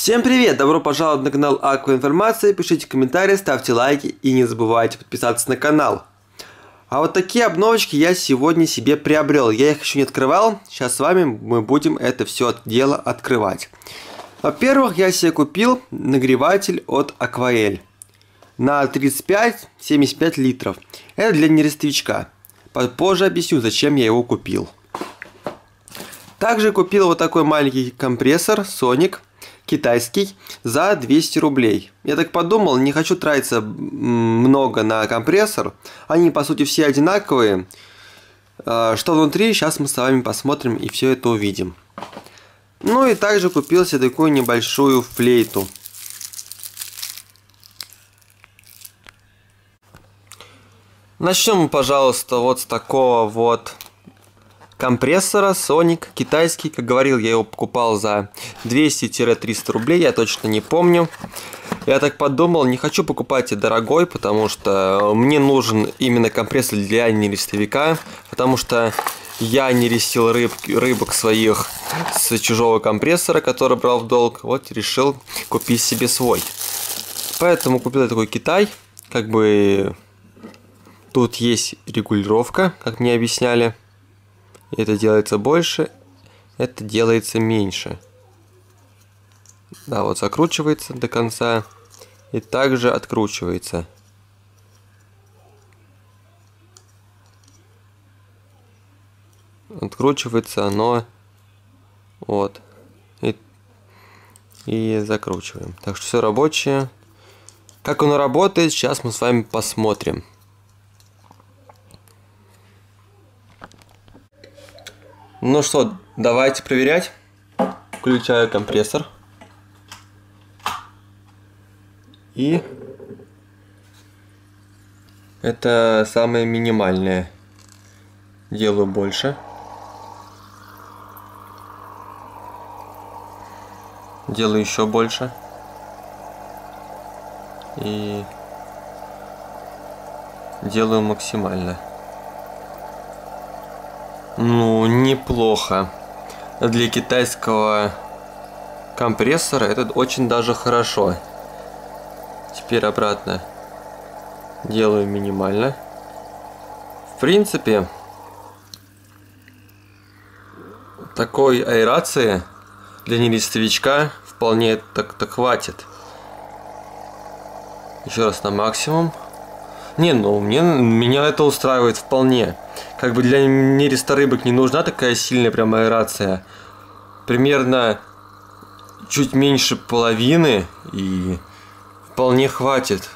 Всем привет! Добро пожаловать на канал Акваинформация. Пишите комментарии, ставьте лайки и не забывайте подписаться на канал. А вот такие обновочки я сегодня себе приобрел. Я их еще не открывал. Сейчас с вами мы будем это все дело открывать. Во-первых, я себе купил нагреватель от Aquael на 35-75 литров. Это для нерестовичка. Позже объясню, зачем я его купил. Также купил вот такой маленький компрессор Sonic, китайский, за 200 рублей. Я так подумал, не хочу тратиться много на компрессор. Они по сути все одинаковые. Что внутри, сейчас мы с вами посмотрим и все это увидим. Ну и также купил себе такую небольшую флейту. Начнем, пожалуйста, вот с такого вот компрессора Sonic, китайский. Как говорил, я его покупал за 200-300 рублей, я точно не помню. Я так подумал, не хочу покупать и дорогой, потому что мне нужен именно компрессор для нерестовика, потому что я нерестил рыбок своих с чужого компрессора, который брал в долг. Вот решил купить себе свой. Поэтому купил такой Китай. Как бы тут есть регулировка, как мне объясняли. Это делается больше, это делается меньше. Да, вот закручивается до конца и также откручивается. Откручивается оно вот и закручиваем. Так что все рабочее. Как оно работает, сейчас мы с вами посмотрим. Ну что, давайте проверять. Включаю компрессор. И это самое минимальное. Делаю больше. Делаю еще больше. И делаю максимально. Ну, неплохо. Для китайского компрессора это очень даже хорошо. Теперь обратно делаю минимально. В принципе, такой аэрации для нерестовичка вполне так хватит. Еще раз на максимум. Не, ну меня это устраивает вполне. Как бы для нересторыбок не нужна такая сильная прям аэрация. Примерно чуть меньше половины и вполне хватит.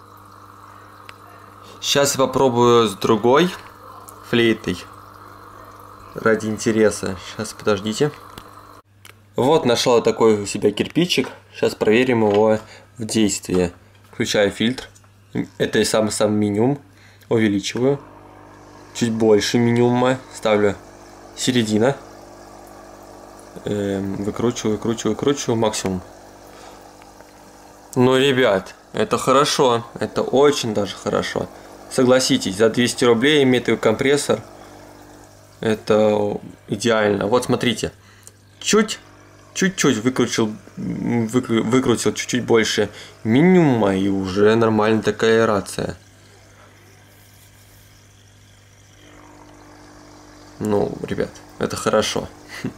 Сейчас я попробую с другой флейтой. Ради интереса. Сейчас, подождите. Вот нашел такой у себя кирпичик. Сейчас проверим его в действии. Включаю фильтр. Это и сам минимум. Увеличиваю. Чуть больше минимума. Ставлю середина. Выкручиваю максимум. Ну, ребят, это хорошо. Это очень даже хорошо. Согласитесь, за 200 рублей иметь такой компрессор. Это идеально. Вот смотрите. Чуть-чуть выкрутил чуть-чуть больше минимума, и уже нормальная такая аэрация. Ну, ребят, это хорошо.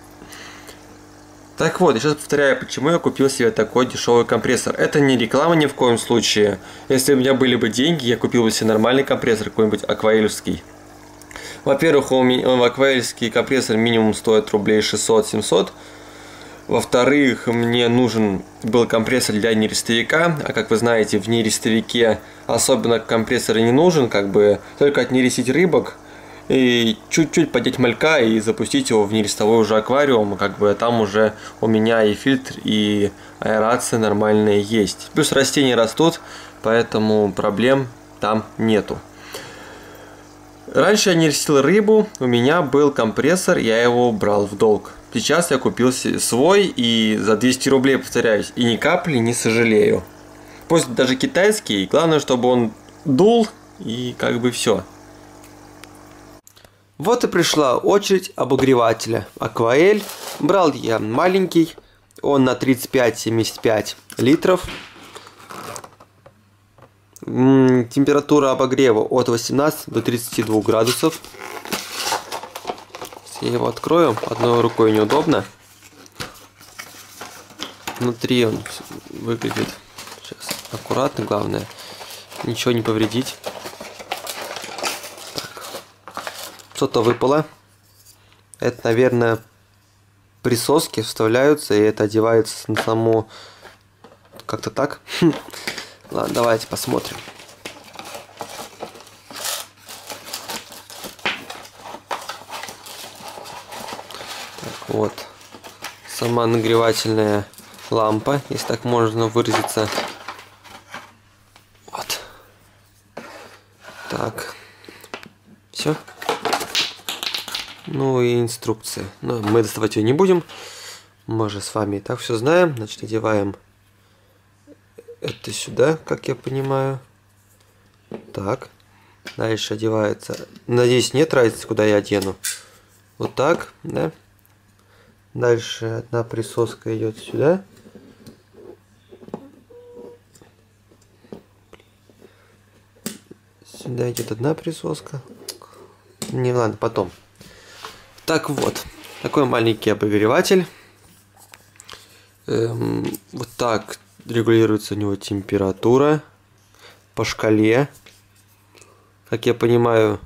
Так вот, я сейчас повторяю, почему я купил себе такой дешевый компрессор. Это не реклама ни в коем случае. Если у меня были бы деньги, я купил бы себе нормальный компрессор, какой-нибудь акваэльский. Во-первых, акваэльский компрессор минимум стоит рублей 600-700. Во-вторых, мне нужен был компрессор для нерестовика, а как вы знаете, в нерестовике особенно компрессор не нужен, как бы только отнерестить рыбок и чуть-чуть поднять малька и запустить его в нерестовой уже аквариум, как бы там уже у меня и фильтр, и аэрация нормальная есть. Плюс растения растут, поэтому проблем там нету. Раньше я нерестил рыбу, у меня был компрессор, я его брал в долг. Сейчас я купил свой и за 200 рублей, повторяюсь, и ни капли не сожалею. Пусть даже китайский, главное, чтобы он дул, и как бы все. Вот и пришла очередь обогревателя Aquael. Брал я маленький, Он на 35-75 литров. Температура обогрева от 18 до 32 градусов. Я его открою, одной рукой неудобно. Внутри он выглядит сейчас аккуратно, главное ничего не повредить. Что-то выпало. Это, наверное, присоски вставляются, и это одевается на саму... Как-то так. Ладно, давайте посмотрим. Так, вот. Сама нагревательная лампа, если так можно выразиться. Вот. Так. Все. Ну и инструкция. Но мы доставать ее не будем. Мы же с вами и так все знаем. Значит, одеваем это сюда, как я понимаю. Так. Дальше одевается. Надеюсь, нет разницы, куда я одену. Вот так, да. Дальше одна присоска идет сюда. Сюда идет одна присоска. Не, ладно, потом. Так вот, такой маленький обогреватель. Вот так регулируется у него температура по шкале. Как я понимаю,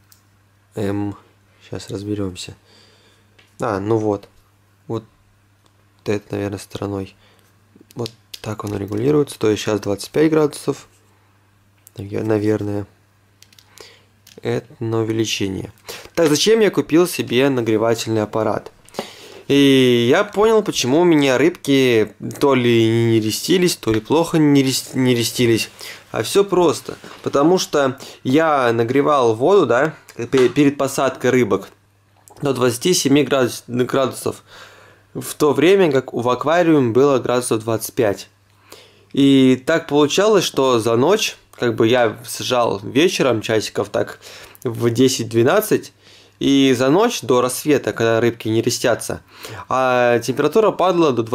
сейчас разберемся. Ну вот. Вот это, наверное, стороной. Вот так он регулируется. То есть сейчас 25 градусов. Наверное. Это на увеличение. Так, зачем я купил себе нагревательный аппарат? И я понял, почему у меня рыбки то ли не рестились, то ли плохо не рестились. А все просто. Потому что я нагревал воду, да, перед посадкой рыбок до 27 градусов. В то время как в аквариуме было градусов 25. И так получалось, что за ночь, как бы я сажал вечером, часиков так в 10-12, и за ночь до рассвета, когда рыбки не рестятся, а температура падала до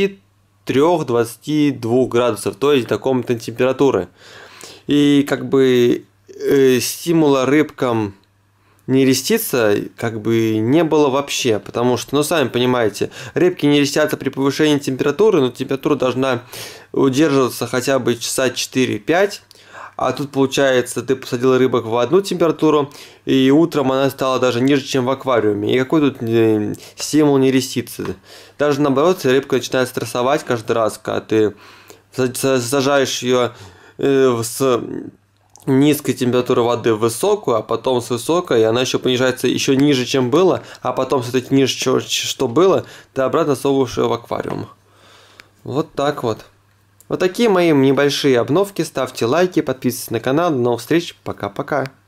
23-22 градусов, то есть до комнатной температуры. И как бы стимула рыбкам не реститься как бы не было вообще, потому что, ну, сами понимаете, рыбки не рестятся при повышении температуры, но температура должна удерживаться хотя бы часа 4-5, а тут, получается, ты посадил рыбок в одну температуру, и утром она стала даже ниже, чем в аквариуме. И какой тут стимул не реститься? Даже наоборот, рыбка начинает стрессовать каждый раз, когда ты сажаешь ее с низкой температуры воды в высокую, а потом с высокой, и она еще понижается еще ниже, чем было, а потом все-таки ниже, что было, ты обратно совываешь ее в аквариум. Вот так вот. Вот такие мои небольшие обновки. Ставьте лайки, подписывайтесь на канал. До новых встреч. Пока-пока.